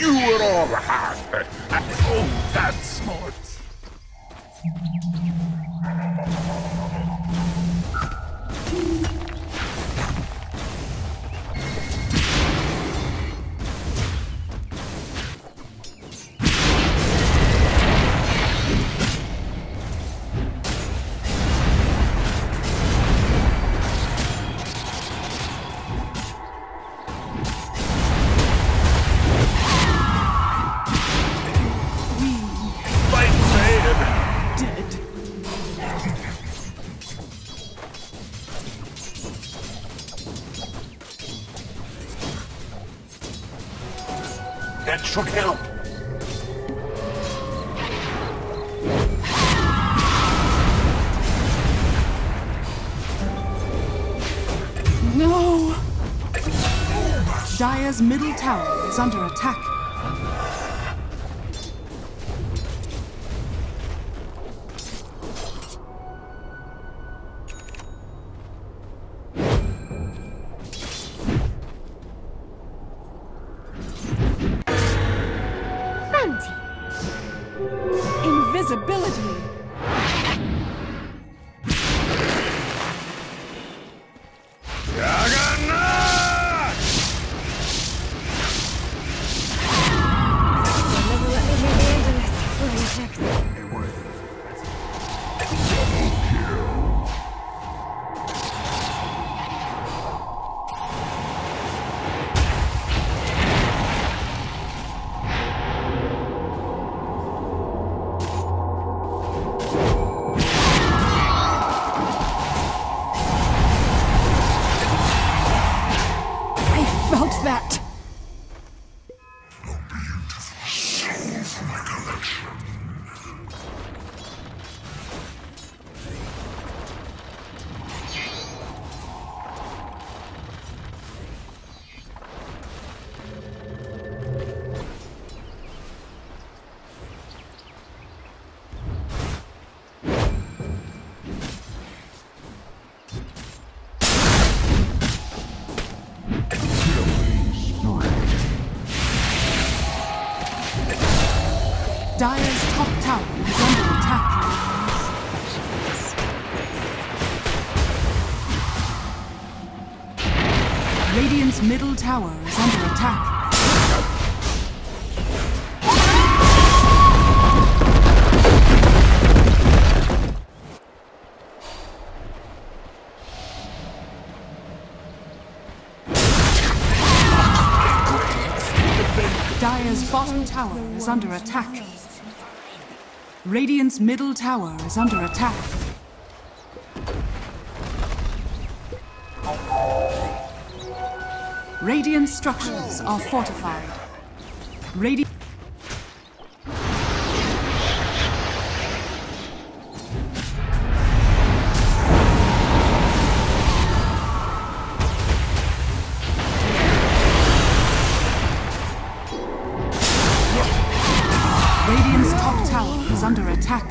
You were all hard. Oh, that's smart. That should help. No! Dire's middle tower is under attack. Invisibility! Juggernaut! You'll never let me hear the end of this, will you, Jackson? Felt that! Dire's top tower is under attack. Radiant's middle tower is under attack. Dire's bottom tower is under attack. Radiant's middle tower is under attack. Radiant structures are fortified. Radiant. Radiant's top tower is under attack.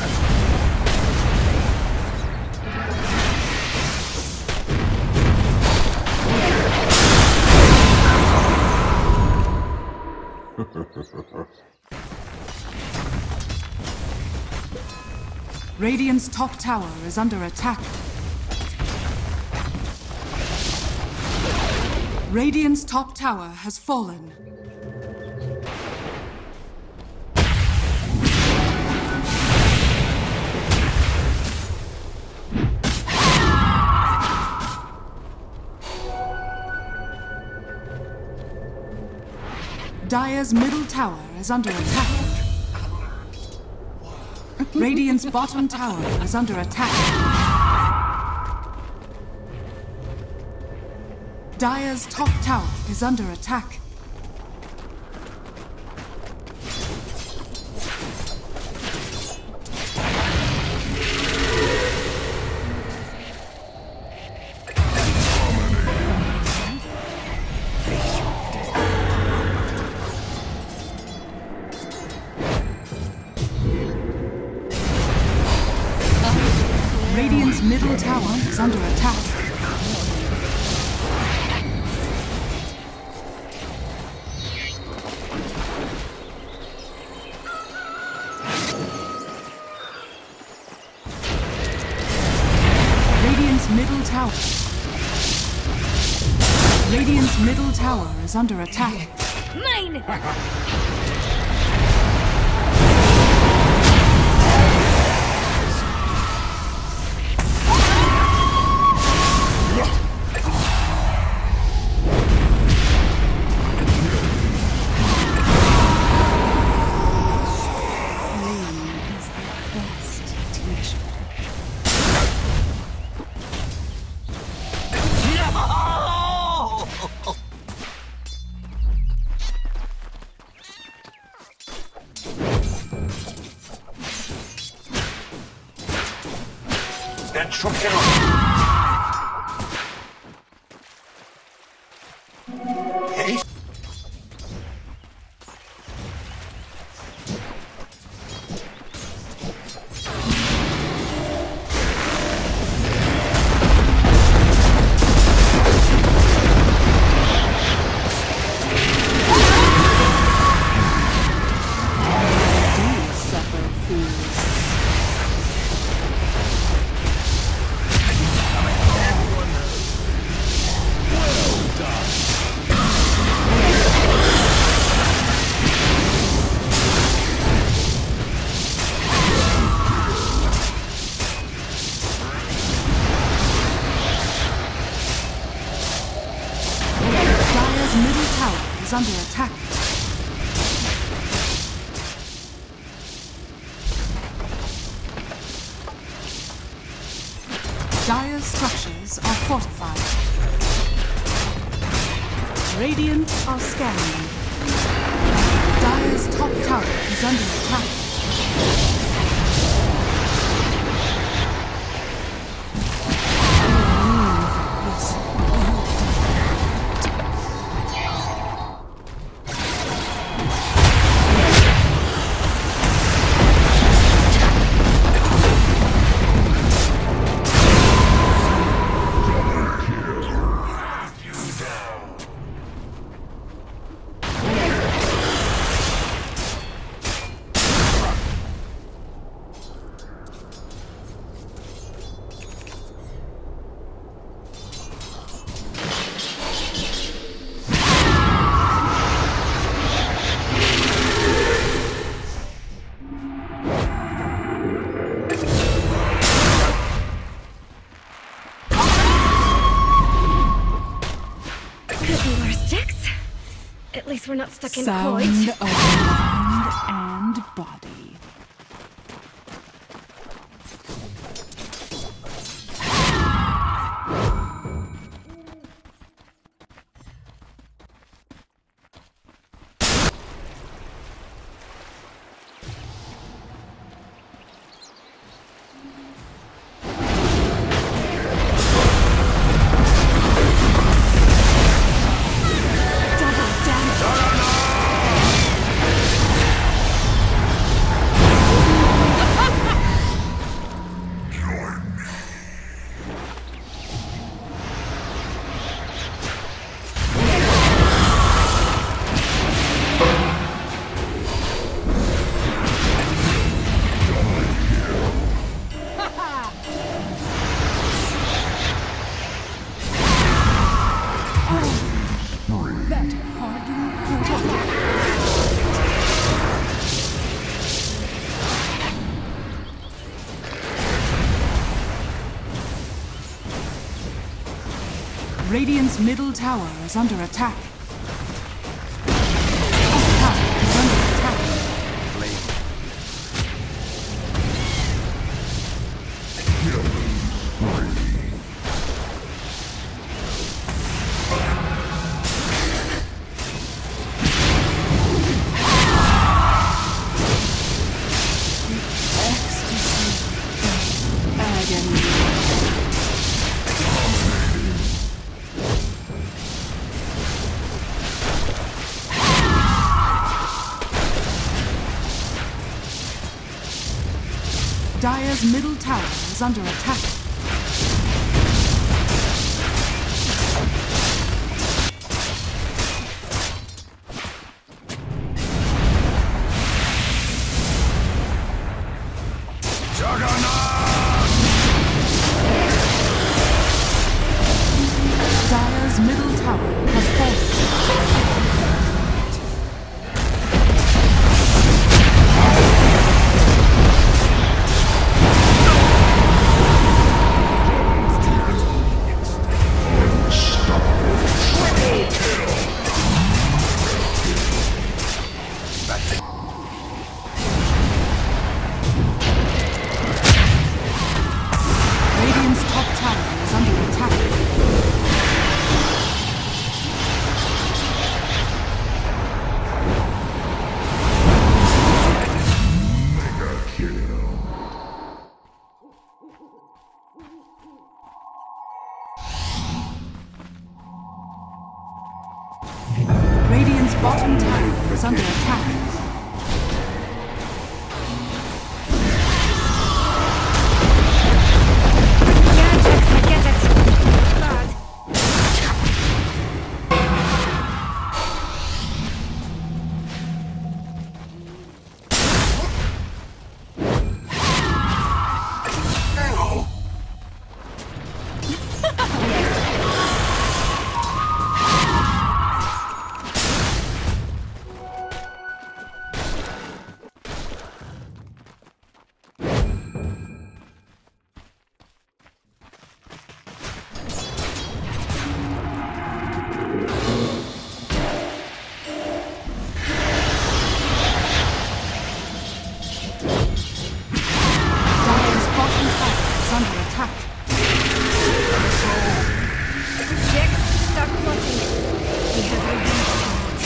Radiant's top tower is under attack. Radiant's top tower has fallen. Dire's middle tower is under attack. Radiant's bottom tower is under attack. Dire's top tower is under attack. Radiant's middle tower is under attack. Radiant's middle tower is under attack. Mine! Is under attack. Dire's structures are fortified. Radiant are scanning. Dire's top tower is under attack. At least we're not stuck in Sound coit. of mind and body. Radiant's middle tower is under attack. Top tower is under attack. Dire's middle tower is under attack. Dire's middle tower bottom tower is under attack. Get it. Bad. Dire's bottom tower is under attack. Jax, stop plotting. We have revenge tonight.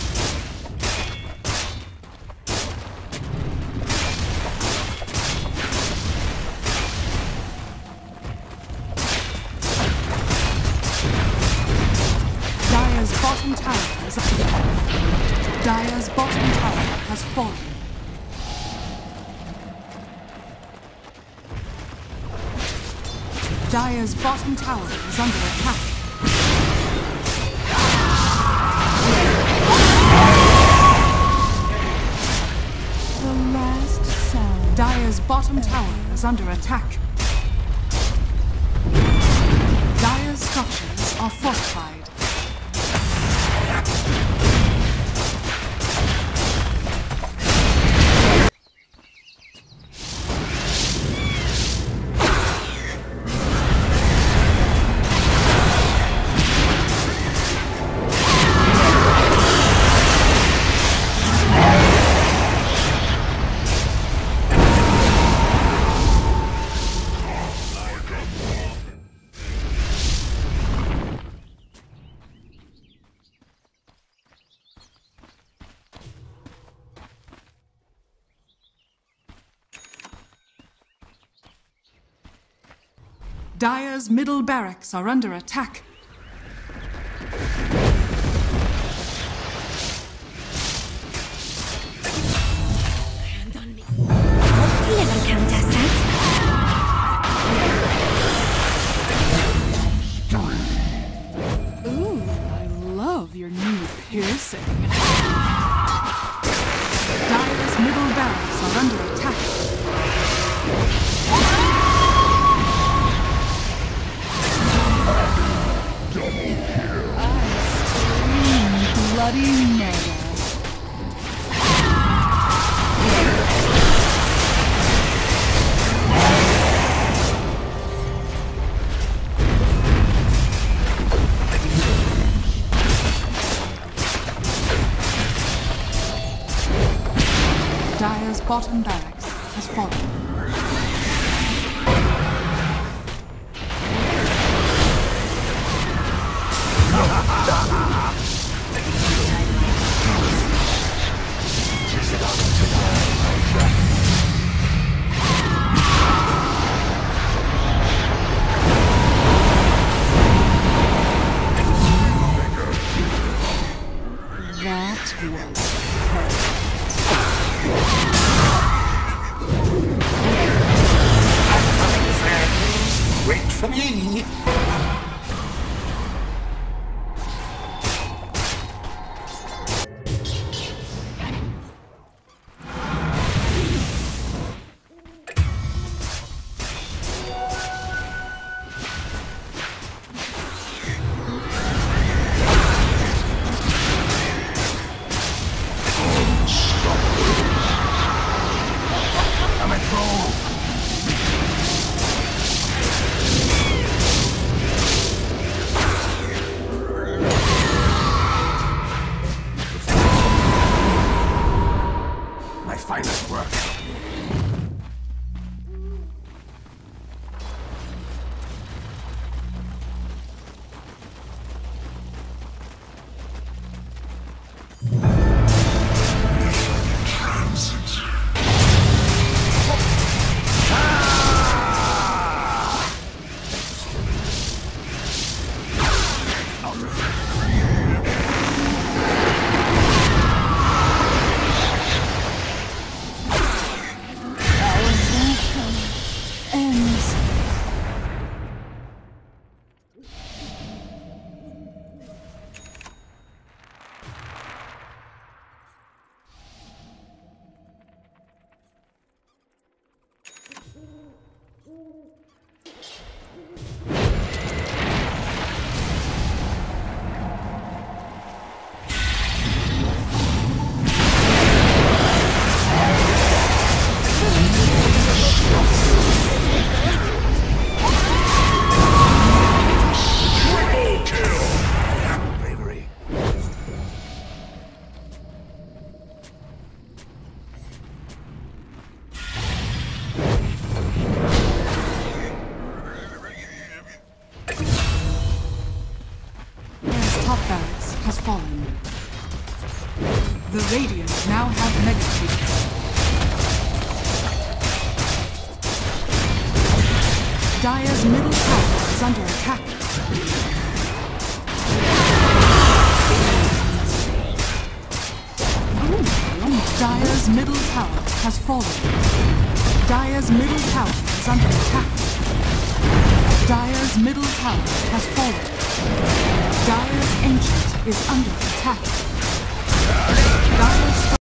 Dire's bottom tower is Dire's bottom tower has fallen. Dire's bottom tower is under attack. The last sound. Dire's bottom tower is under attack. Dire's structures are fortified. Dire's middle barracks are under attack. Hand on me. Clever contestant. Ooh, I love your new piercing. Dire's middle barracks are under attack. Bloody murder. Dire's bottom barracks has fallen. That was Wait for me. top barracks has fallen. The Radiant now have Mega Creeps. Dire's middle tower is under attack. Dire's middle tower has fallen. Dire's middle tower is under attack. Dire's middle tower has fallen. Dire's ancient is under attack. Dire's